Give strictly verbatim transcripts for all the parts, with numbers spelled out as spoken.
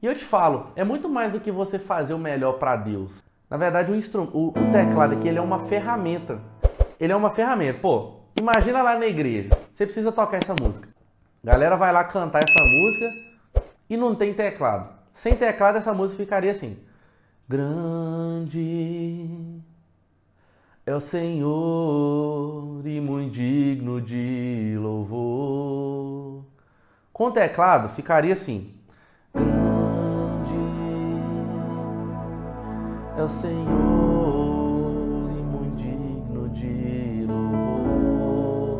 E eu te falo, é muito mais do que você fazer o melhor para Deus. Na verdade, o, instru... o, o teclado aqui ele é uma ferramenta. Ele é uma ferramenta. Pô, imagina lá na igreja, você precisa tocar essa música. A galera vai lá cantar essa música e não tem teclado. Sem teclado, essa música ficaria assim. Grande é o Senhor e muito digno de louvor. Com teclado, ficaria assim. Grande é o Senhor e muito digno de louvor.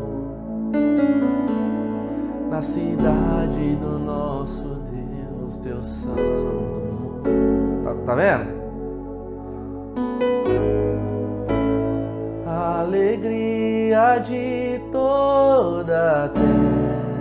Na cidade do nosso Deus, teu santo. Tá, tá vendo? A alegria de toda a terra.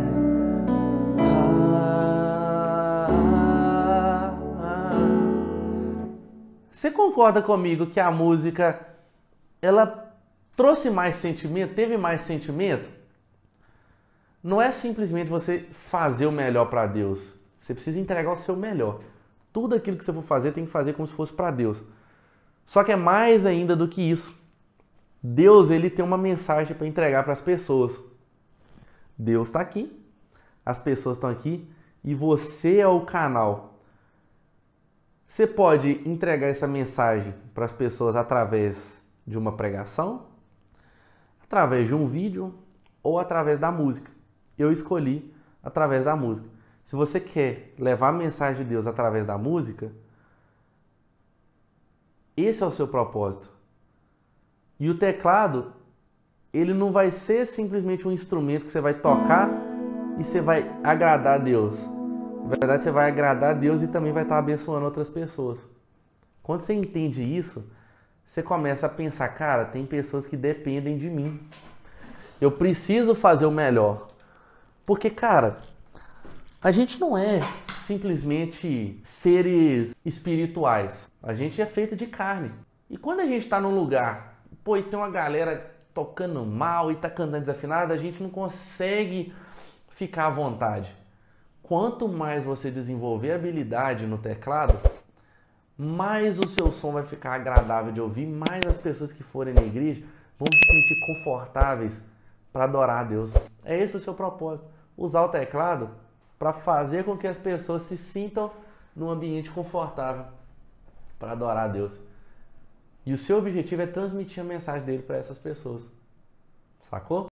Você concorda comigo que a música ela trouxe mais sentimento, teve mais sentimento? Não é simplesmente você fazer o melhor para Deus. Você precisa entregar o seu melhor. Tudo aquilo que você for fazer tem que fazer como se fosse para Deus. Só que é mais ainda do que isso. Deus ele tem uma mensagem para entregar para as pessoas. Deus está aqui, as pessoas estão aqui e você é o canal. Você pode entregar essa mensagem para as pessoas através de uma pregação, através de um vídeo ou através da música. Eu escolhi através da música. Se você quer levar a mensagem de Deus através da música, esse é o seu propósito. E o teclado, ele não vai ser simplesmente um instrumento que você vai tocar e você vai agradar a Deus. Na verdade, você vai agradar a Deus e também vai estar abençoando outras pessoas. Quando você entende isso, você começa a pensar, cara, tem pessoas que dependem de mim. Eu preciso fazer o melhor. Porque, cara, a gente não é simplesmente seres espirituais. A gente é feito de carne. E quando a gente está num lugar, pô, e tem uma galera tocando mal e tá cantando desafinado, a gente não consegue ficar à vontade. Quanto mais você desenvolver habilidade no teclado, mais o seu som vai ficar agradável de ouvir, mais as pessoas que forem na igreja vão se sentir confortáveis para adorar a Deus. É esse o seu propósito, usar o teclado para fazer com que as pessoas se sintam num ambiente confortável para adorar a Deus. E o seu objetivo é transmitir a mensagem dele para essas pessoas. Sacou?